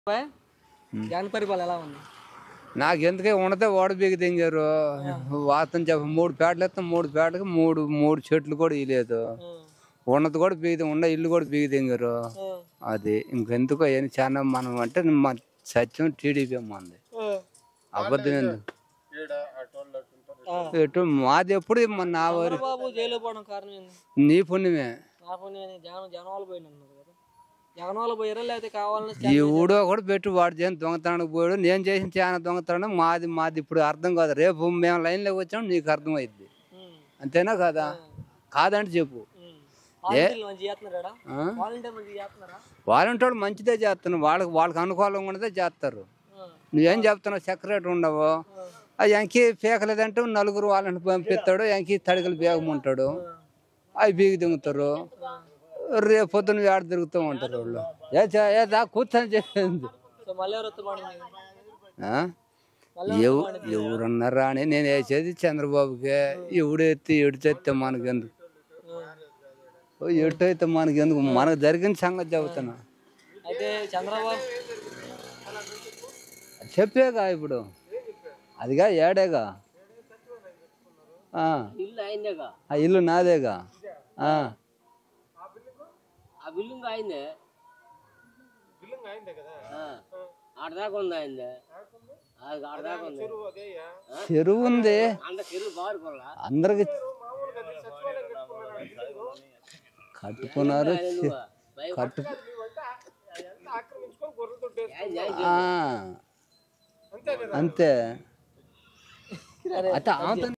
జగన్ పరిపాలన ఎలా ఉంది? నాకెందుకే ఉన్నదే ఓడ బీగి దింగారు వాతం చెప్ప 3 పేటలు ఎత్తాం 3 పేటలకు మూడు చెట్లు కూడా ఇలేదు ఉన్నది కూడా బీగి ఉన్న ఇల్లు కూడా బీగి దింగారు అది ఇంకెందుకో ఏం చాలా మనం అంటే మా సత్యం టీడీపీ మంది అబద్ధం ఎందుకు ఎటు మాది ఎప్పుడు నా వారి జైలు పోవడం కారణం ఏంది? నీ పుణ్యమే నా పుణ్యమే. జగన్ వాళ్ళు పోయినారు కదా, జగన్ వాళ్ళు పోయారా లేకపోతే కావాలని? ఈ ఊడో కూడా పెట్టి వాడు చేయని దొంగతనానికి పోయాడు నేను చేసిన చాలా దొంగతనం మాది ఇప్పుడు అర్థం కాదు రేపు మేము లైన్లోకి వచ్చాము నీకు అర్థం అయింది అంతేనా కదా కాదంటే చెప్పు వాలంటీర్ మంచిదే చేస్తున్నావు వాళ్ళకి అనుకూలంగా ఉన్నదే చేస్తారు నువ్వేం చెప్తున్నావు సెక్రటరీ ఉండవు అది ఎంకి పీకలేదంటే నలుగురు వాళ్ళని పంపిస్తాడు ఎంకి తడికలు బీగమంటాడు అవి బీగి దిగుతారు రేపు పొద్దున్న ఏడ తిరుగుతూ ఉంటారు వాళ్ళు ఏదా కూర్చొని చెప్పింది ఎవరున్నారా అని నేను వేసేది చంద్రబాబుకే ఎవడు ఎత్తి ఎడితే మనకెందుకు ఎటైతే మనకెందుకు మనకు జరిగిన సంగతి చెబుతున్నా చెప్పేగా ఇప్పుడు అదిగా ఏడేగా ఆ ఇల్లు నాదేగా చెరువు ఉంది అందరికి కట్టుకున్నారు అంతే అయితే